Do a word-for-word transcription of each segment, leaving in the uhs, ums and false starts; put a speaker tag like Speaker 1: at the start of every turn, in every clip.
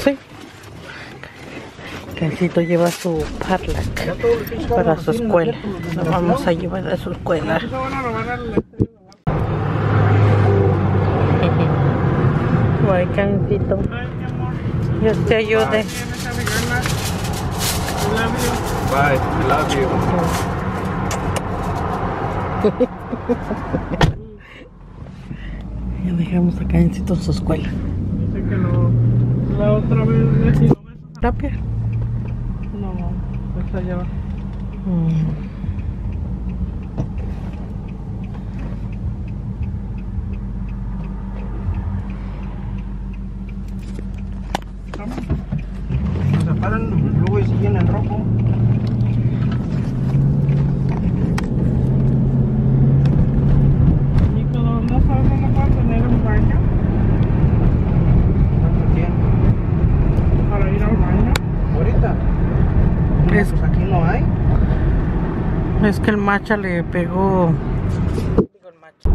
Speaker 1: Sí. Cancito lleva su parlac para su escuela. Lo vamos a llevar a su escuela. Ay, Cancito. Dios te ayude.
Speaker 2: Bye, I love you.
Speaker 1: Ya dejamos a Cancito en su escuela.
Speaker 3: Dice que lo, la otra vez le kilómetros.
Speaker 1: ¿Tapia?
Speaker 3: No, pues allá va.
Speaker 1: Mm.
Speaker 2: Se paran, luego siguen en rojo.
Speaker 3: Nico, ¿no sabes dónde pueden tener un baño? Para ir al baño.
Speaker 2: Ahorita.
Speaker 1: Es-
Speaker 2: Pues aquí no hay.
Speaker 1: Es que el macha le pegó. Digo, el macha.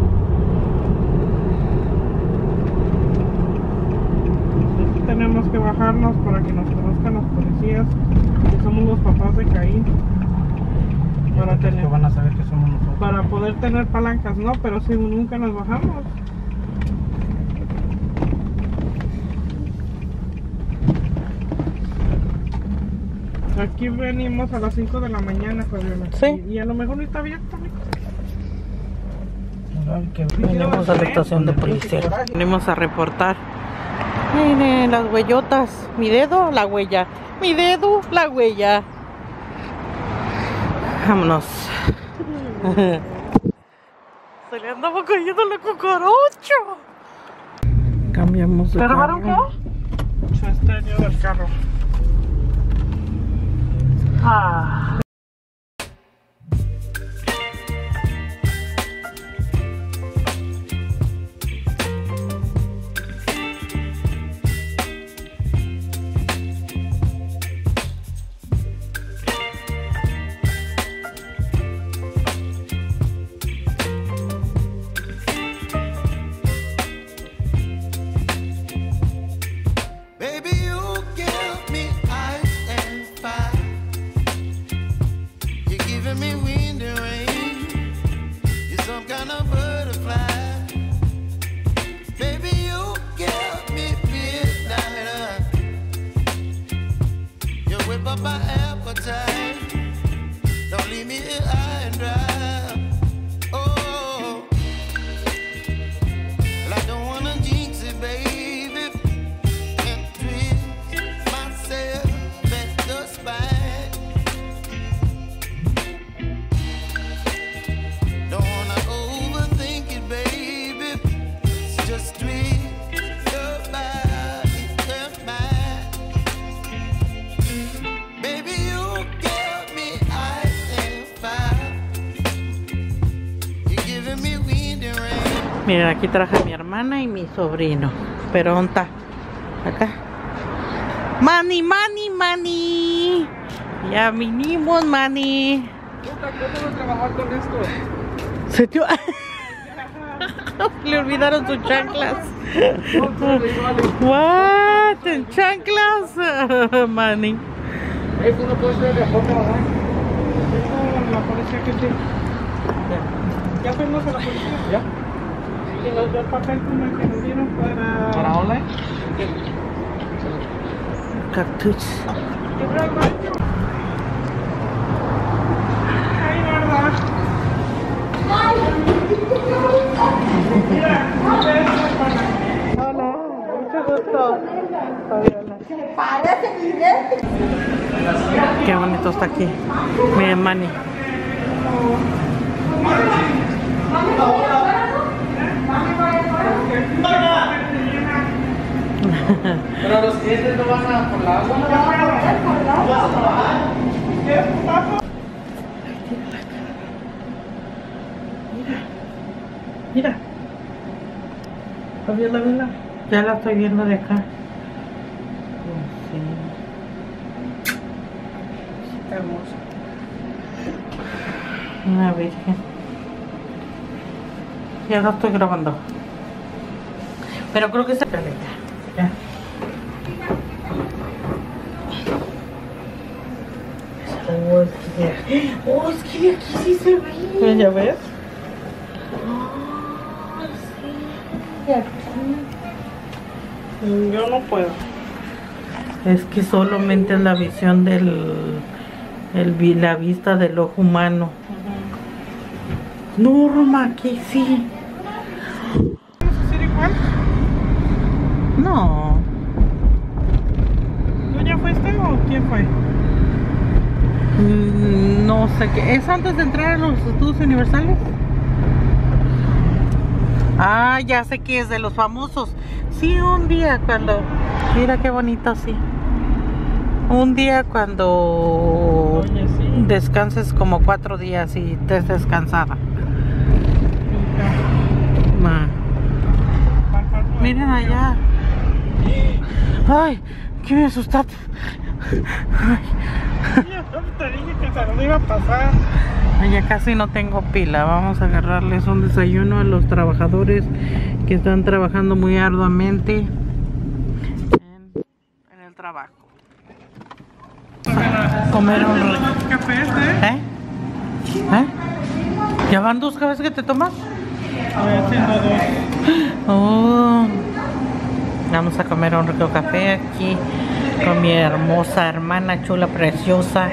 Speaker 3: Entonces tenemos que bajarnos para que nos conozcan los policías, que somos los papás de Caín. Para
Speaker 2: Que
Speaker 3: tener,
Speaker 2: van a saber que somos nosotros.
Speaker 3: para poder tener palancas, no, pero si nunca nos bajamos. Aquí venimos a las cinco de la mañana, Fabiola.
Speaker 1: Sí.
Speaker 3: Y, y a lo mejor no está abierto, Nico.
Speaker 2: Ay, qué
Speaker 1: Venimos a la estación de policía. Venimos a reportar. Miren las huellotas. Mi dedo, la huella. Mi dedo, la huella. Vámonos. Se le andaba cayendo la cucaracha. Cambiamos de
Speaker 3: ¿Te robaron
Speaker 1: carro.
Speaker 3: qué? Su estéreo del carro. Ah.
Speaker 4: Baby, you give me ice and fire. You're giving me wind and rain. You're some kind of butterfly. Baby, you give me midnight. You whip up my appetite. Don't leave me here high and dry. Oh, well, I don't wanna jinx it, baby.
Speaker 1: Miren, aquí traje mi hermana y mi sobrino. Pero ¿dónde está? Acá. Mani, mani, mani. Ya vinimos, mani.
Speaker 3: ¿Cómo trabajar con esto?
Speaker 1: Se te... Le olvidaron sus chanclas. What? ¿En chanclas? Mani.
Speaker 3: Eso no puede ser de foto, ¿verdad? Eso la policía que sí. Ya fuimos a la policía.
Speaker 2: ¿Ya?
Speaker 3: Y nos dio el papel como el que nos dieron para...
Speaker 2: ¿Para online?
Speaker 1: Cactus.
Speaker 3: Ay, verdad. Mira, hola, mucho gusto.
Speaker 1: Qué bonito está aquí. Miren, Manny.
Speaker 2: Pero los clientes no van a por la agua.
Speaker 1: Mira. ¿Todavía la vela? Ya la estoy viendo de acá. Sí. Está hermosa. Una virgen. Ya la estoy grabando. Pero creo que esa caleta. Ya. Oh, es que de aquí sí se ve.
Speaker 3: ¿Ya ves?
Speaker 1: Oh, sí, de aquí.
Speaker 3: Yo no puedo.
Speaker 1: Es que solamente es la visión del... El, vi- la vista del ojo humano. No, Roma, aquí sí.
Speaker 3: ¿Vamos a hacer igual?
Speaker 1: No.
Speaker 3: ¿Tú ya fuiste o quién fue?
Speaker 1: Mm, No sé qué. ¿Es antes de entrar a los estudios universales? Ah, ya sé que es de los famosos. Sí, un día cuando... Mira qué bonito, sí. Un día cuando
Speaker 3: Oye, sí.
Speaker 1: descanses como cuatro días y estés descansada. Ma. Miren allá. Ay, que me asustaste.
Speaker 3: Yo te dije que se nos iba a pasar.
Speaker 1: Ya casi no tengo pila. Vamos a agarrarles un desayuno a los trabajadores que están trabajando muy arduamente en, en el trabajo. Comer un rico.
Speaker 3: ¿Los cafés, eh?
Speaker 1: ¿Eh? ¿Eh? ¿Ya van dos cafés que te tomas?
Speaker 3: Estoy haciendo dos.
Speaker 1: Oh. Vamos a comer un rico café aquí con mi hermosa hermana chula, preciosa.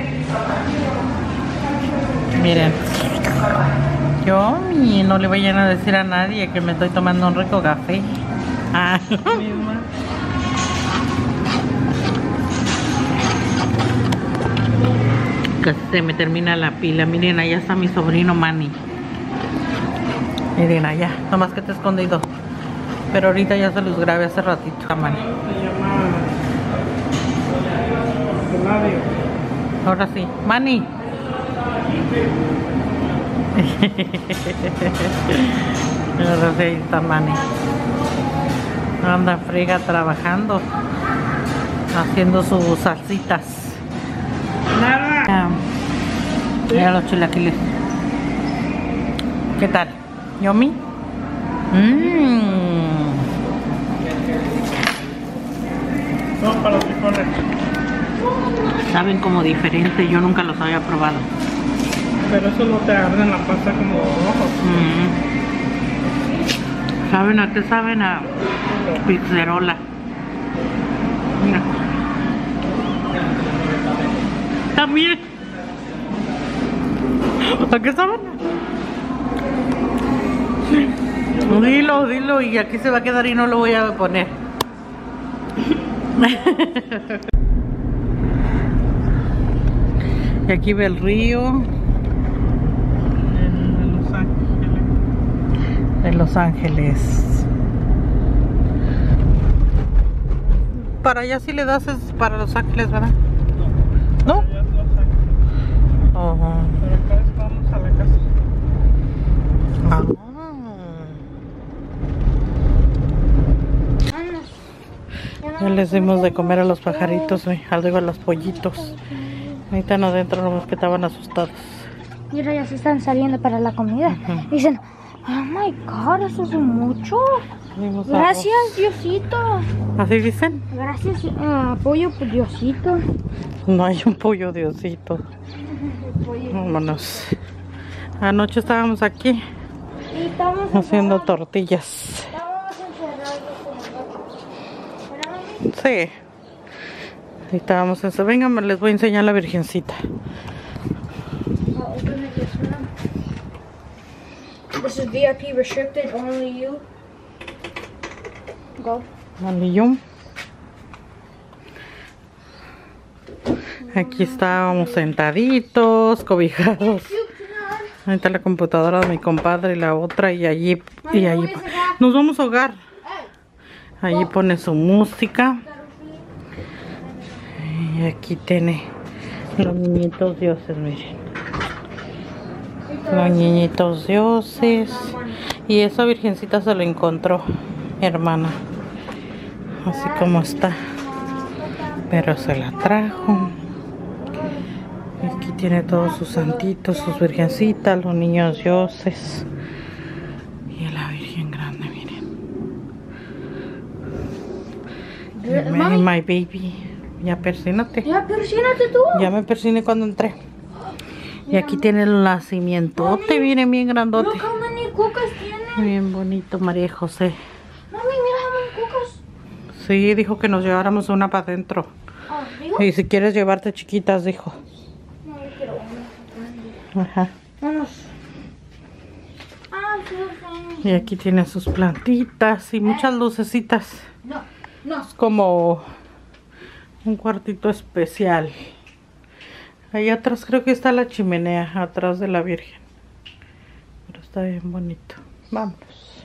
Speaker 1: Miren, yo y no le vayan a decir a nadie que me estoy tomando un rico café. Ah.
Speaker 3: Misma.
Speaker 1: Casi se me termina la pila. Miren, allá está mi sobrino Manny. Miren allá, nomás que está escondido. Pero ahorita ya se los grabé hace ratito a Manny.
Speaker 3: Se llama Eladio.
Speaker 1: Ahora sí, Manny. Ahora sí, ahí está Manny. Anda friega trabajando, haciendo sus salsitas.
Speaker 3: Nada.
Speaker 1: Ah, mira los chilaquiles. ¿Qué tal? ¿Yomi? Mmm.
Speaker 3: No, para los frijoles.
Speaker 1: Saben como diferente, yo nunca los había probado.
Speaker 3: Pero eso no te arde en la pasta como ojos.
Speaker 1: Mm. ¿Saben a qué saben? A pizzerola. Mira. También. ¿A qué saben? Dilo, dilo, y aquí se va a quedar y no lo voy a poner. Y aquí ve el río
Speaker 3: En Los Ángeles.
Speaker 1: de Los Ángeles. Para allá si le das es para Los Ángeles, ¿verdad? ¿No?
Speaker 3: Ya es Los Ángeles.
Speaker 1: Oh.
Speaker 3: Pero acá es vamos a la casa.
Speaker 1: Ah. Ya les dimos de comer a los pajaritos, eh, al digo a los pollitos. Ahorita no adentro, nomás que estaban asustados.
Speaker 5: Mira, ya se están saliendo para la comida.
Speaker 1: Ujú.
Speaker 5: Dicen, oh my God, eso es mucho.
Speaker 1: Dimos
Speaker 5: Gracias, Diosito.
Speaker 1: arroz. ¿Así dicen?
Speaker 5: Gracias, uh, pollo, pues, Diosito.
Speaker 1: No hay un pollo, Diosito. Vámonos. Anoche estábamos aquí
Speaker 5: Y estamos
Speaker 1: haciendo
Speaker 5: encerrados.
Speaker 1: tortillas.
Speaker 5: Estábamos encerrados como locos.
Speaker 1: Sí. Ahí estábamos en eso. Vengan, les voy a enseñar la Virgencita.
Speaker 5: I'll open it this one. This is V I P restricted, only you. Go.
Speaker 1: Manillón. Aquí estábamos sentaditos, cobijados. Ahí está la computadora de mi compadre y la otra y allí y allí nos vamos a ahogar. Allí pone su música. Y aquí tiene los niñitos dioses, miren. Los niñitos dioses. Y esa virgencita se la encontró mi hermana. Así como está. Pero se la trajo. Aquí tiene todos sus santitos, sus virgencitas, los niños dioses. Y la Virgen grande, miren. Y
Speaker 5: Mami.
Speaker 1: my baby. Ya persínate.
Speaker 5: Ya, persínate tú.
Speaker 1: Ya me persiné cuando entré. Y aquí tiene el nacimientote, miren, bien grandote.
Speaker 5: Look how many cucas tiene.
Speaker 1: Bien bonito, María José.
Speaker 5: Mami, mira how many cucas.
Speaker 1: Sí, dijo que nos lleváramos una para adentro.
Speaker 5: Oh, ¿digo?
Speaker 1: Y si quieres llevarte chiquitas, dijo.
Speaker 5: No, yo quiero una.
Speaker 1: Ajá.
Speaker 5: Vamos. Ah, sí, sí.
Speaker 1: Y aquí tiene sus plantitas y muchas lucecitas.
Speaker 5: No, no.
Speaker 1: Es como un cuartito especial. Ahí atrás creo que está la chimenea, atrás de la Virgen. Pero está bien bonito. Vámonos.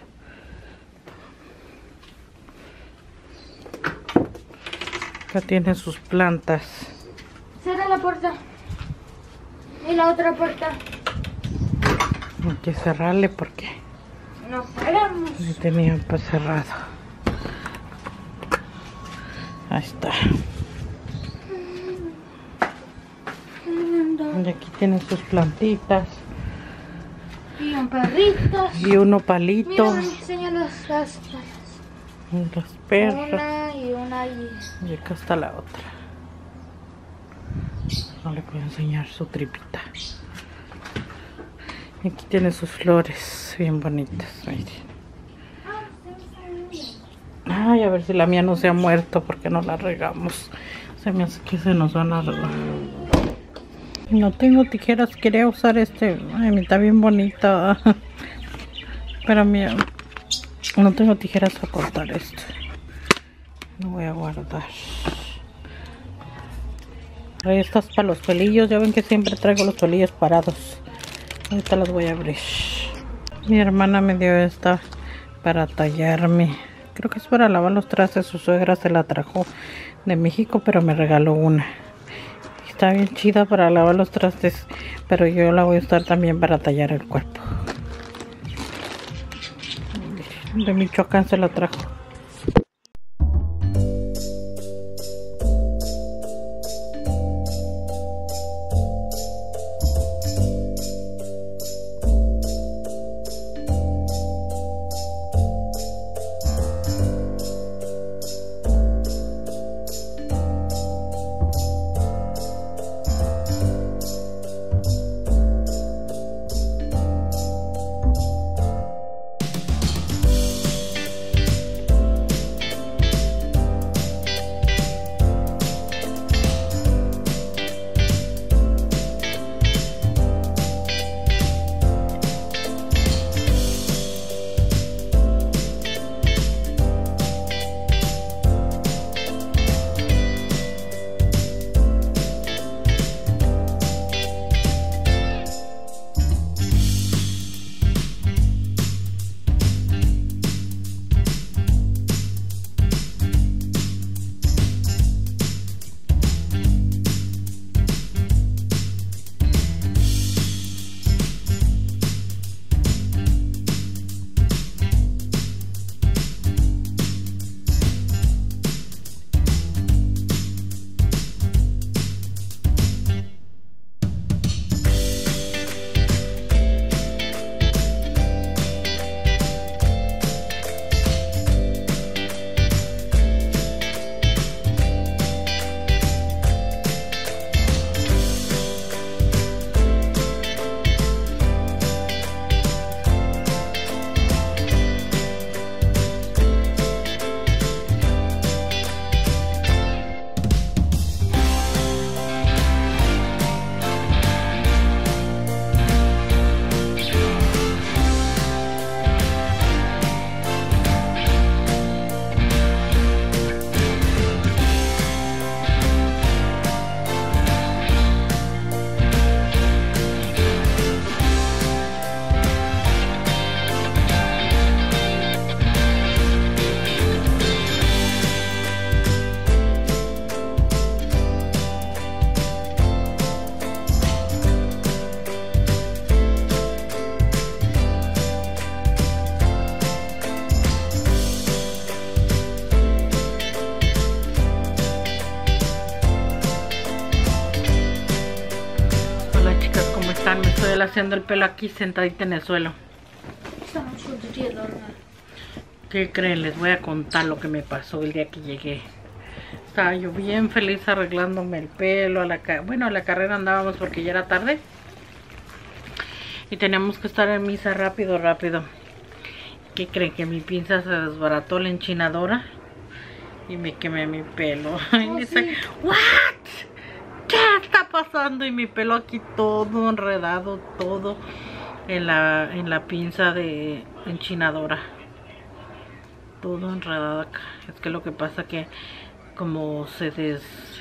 Speaker 1: Acá tiene sus plantas.
Speaker 5: Cierra la puerta. Y la otra puerta.
Speaker 1: Hay que cerrarle porque
Speaker 5: No queremos.
Speaker 1: le tenían pues cerrado. Ahí está. Y aquí tienen sus plantitas.
Speaker 5: Y un perrito.
Speaker 1: Y uno palito.
Speaker 5: Mira, enseña las, las,
Speaker 1: Y los
Speaker 5: las.
Speaker 1: perros.
Speaker 5: Una y una y...
Speaker 1: Y acá está la otra. No le puedo enseñar su tripita. Y aquí tiene sus flores bien bonitas. Miren. Ay, a ver si la mía no se ha muerto porque no la regamos. Se me hace que se nos van a regar. No tengo tijeras, quería usar este. Ay, mi está bien bonita. Pero mira, no tengo tijeras para cortar esto. Lo voy a guardar. Ahí estas para los pelillos. Ya ven que siempre traigo los pelillos parados. Ahorita las voy a abrir. Mi hermana me dio esta para tallarme. Creo que es para lavar los trastes. Su suegra se la trajo de México, pero me regaló una. Está bien chida para lavar los trastes, pero yo la voy a usar también para tallar el cuerpo. De Michoacán se la trajo. Me estoy haciendo el pelo aquí sentadita en el suelo. ¿Qué creen? Les voy a contar lo que me pasó el día que llegué. Estaba yo bien feliz arreglándome el pelo. A la bueno, a la carrera andábamos porque ya era tarde. Y teníamos que estar en misa rápido, rápido. ¿Qué creen? Que mi pinza se desbarató la enchinadora y me quemé mi pelo.
Speaker 5: Oh,
Speaker 1: Y sí. ¿What? ¿Qué está pasando? Y mi pelo aquí todo enredado, todo en la, en la pinza de enchinadora. Todo enredado acá. Es que lo que pasa que como se des...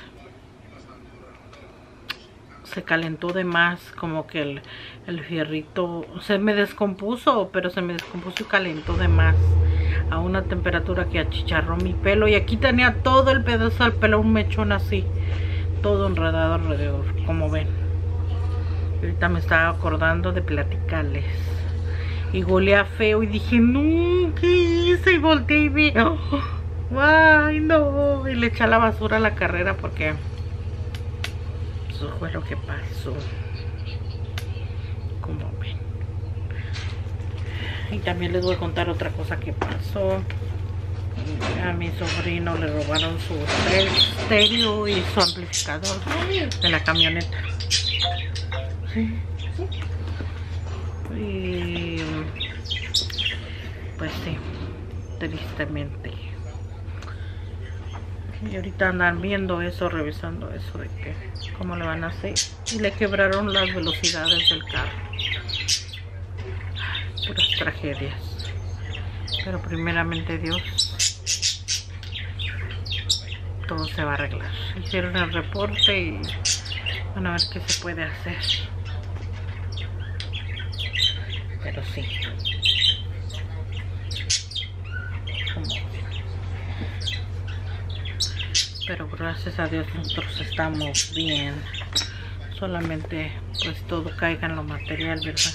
Speaker 1: se calentó de más, como que el, el fierrito se me descompuso, pero se me descompuso y calentó de más a una temperatura que achicharró mi pelo. Y aquí tenía todo el pedazo del pelo, un mechón así, todo enredado alrededor, como ven. Y ahorita me estaba acordando de platicarles. Y golea feo y dije, no, ¿qué hice? Y volteé y vi, oh, ay, no. Y le eché a la basura a la carrera porque eso fue lo que pasó. Como ven. Y también les voy a contar otra cosa que pasó. A mi sobrino le robaron su estéreo y su amplificador de la camioneta. Sí. Y pues sí, tristemente. Y ahorita andan viendo eso, revisando eso de que cómo le van a hacer. Y le quebraron las velocidades del carro. Puras tragedias. Pero primeramente Dios, todo se va a arreglar. Hicieron el reporte y van a ver qué se puede hacer. Pero sí. Pero gracias a Dios nosotros estamos bien. Solamente pues todo caiga en lo material, ¿verdad?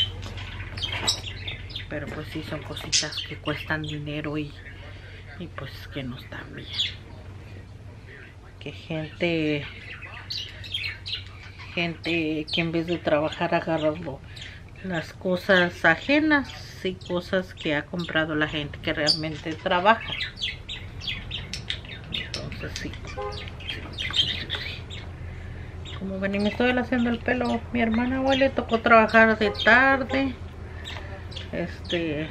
Speaker 1: Pero pues sí son cositas que cuestan dinero y, y pues que no están bien. Que gente, gente que en vez de trabajar agarra las cosas ajenas y cosas que ha comprado la gente que realmente trabaja. Entonces sí. Como ven, y me estoy haciendo el pelo. Mi hermana hoy le tocó trabajar de tarde. Este...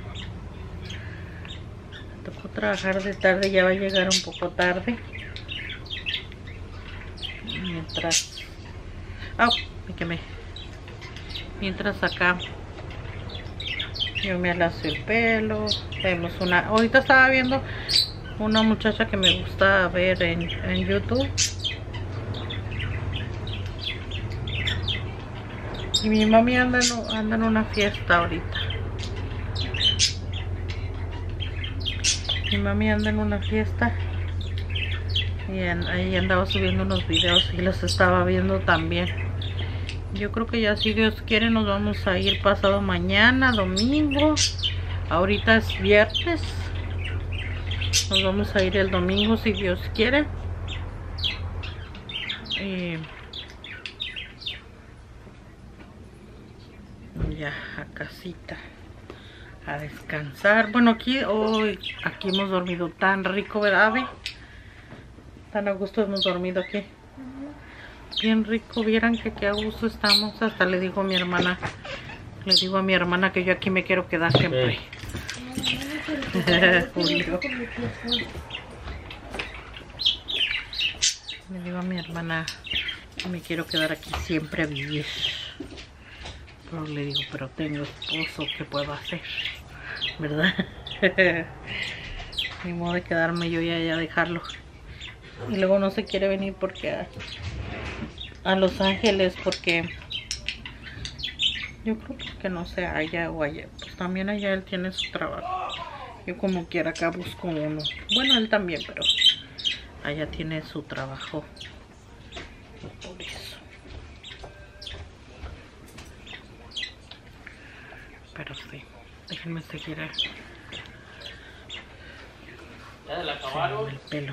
Speaker 1: tocó trabajar de tarde, ya va a llegar un poco tarde. Mientras... ¡oh! Me quemé. Mientras acá yo me alacio el pelo. Vemos una... ahorita estaba viendo una muchacha que me gusta ver en, en YouTube. Y mi mami anda en, anda en una fiesta ahorita. Mi mami anda en una fiesta. Y en, ahí andaba subiendo unos videos y los estaba viendo también. Yo creo que ya si Dios quiere nos vamos a ir pasado mañana, domingo. Ahorita es viernes. Nos vamos a ir el domingo si Dios quiere. Y ya a casita. A descansar. Bueno, aquí hoy aquí hemos dormido tan rico, ¿verdad, Abby? Tan a gusto hemos dormido aquí. Bien rico, vieran que qué a gusto estamos. Hasta le digo a mi hermana, le digo a mi hermana que yo aquí me quiero quedar siempre. Julio. Le digo a mi hermana que me quiero quedar aquí siempre a vivir. Pero le digo, pero tengo esposo, ¿qué puedo hacer? ¿Verdad? Ni modo de quedarme yo y allá dejarlo. Y luego no se quiere venir porque a, a Los Ángeles porque yo creo que no sé allá o allá. Pues también allá él tiene su trabajo. Yo como quiera acá busco uno. Bueno, él también, pero allá tiene su trabajo. Por eso. Pero sí, déjenme seguir a...
Speaker 2: ¿Ya la acabaron?
Speaker 1: el pelo.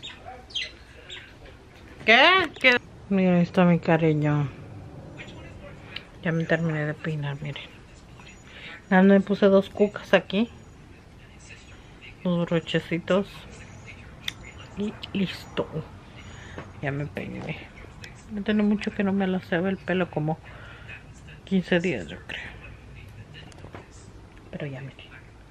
Speaker 1: ¿Qué? ¿Qué? Miren, ahí está mi cariño. Ya me terminé de peinar, miren. Nada, me puse dos cucas aquí. Dos brochecitos. Y listo. Ya me peiné. No tiene mucho que no me lo se ve el pelo como quince días yo creo. Pero ya miren.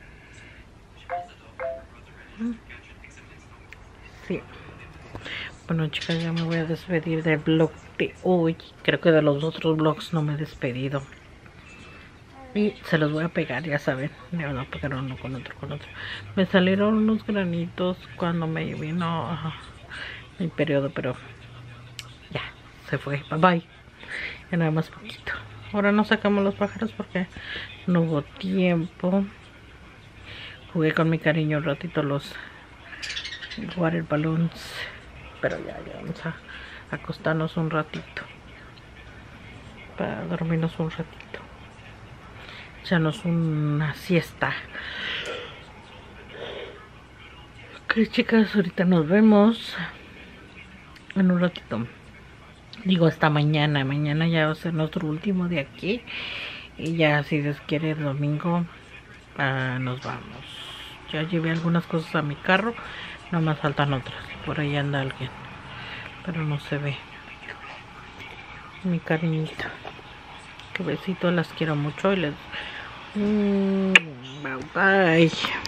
Speaker 1: Sí. Bueno chicas, ya me voy a despedir del vlog de hoy. Creo que de los otros vlogs no me he despedido. Y se los voy a pegar, ya saben. Me van a pegar uno con otro, con otro. Me salieron unos granitos cuando me vino uh, mi periodo, pero ya, se fue. Bye bye. Ya nada más poquito. Ahora no sacamos los pájaros porque no hubo tiempo. Jugué con mi cariño un ratito los water balloons. Pero ya, ya vamos a acostarnos un ratito. Para dormirnos un ratito. Echarnos una siesta. Ok chicas, ahorita nos vemos en un ratito. Digo hasta mañana. Mañana ya va a ser nuestro último de aquí. Y ya si Dios quiere el domingo uh, nos vamos. Ya llevé algunas cosas a mi carro. No más faltan otras. Por ahí anda alguien. Pero no se ve. Mi cariñito. Que besito, las quiero mucho y les... Mm, bye bye.